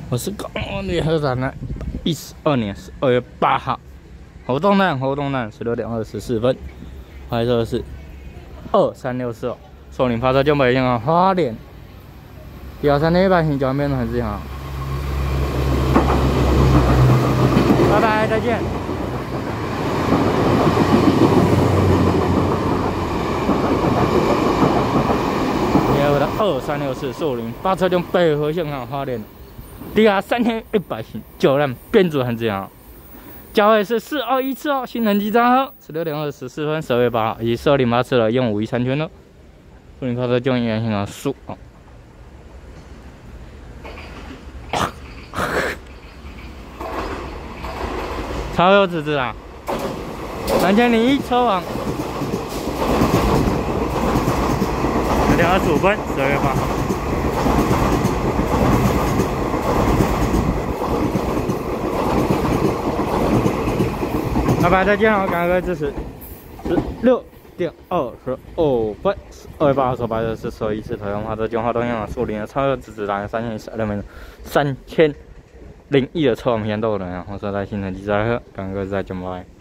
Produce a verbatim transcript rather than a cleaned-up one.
我是公安联合展览一十二年十二月八号，活动站活动站十六点二十四分，拍摄的是二三六四哦，送你拍摄就没用啊，花莲，第二三天一百型脚面很自豪，拜拜，再见。 我的二三六四树林发车中北河线上花莲，第二三天一百型九辆编组很自豪，价位是四二一次哦，新城机站号十六点二十四分，十二月八号以四二零八次了，用五一三圈了，树林发车中原型啊树哦，超有资质啊，三千零一车王。 十点二十五分，十二月八号。拜拜，再见哦，感谢各位支持。十六点二十五分，二月八号所拍的是所一次台湾花车中华东洋树林的超热直直达三千十二名，三千零一的车网片都有人啊，我说在新城机载客，感谢各位再见，拜拜。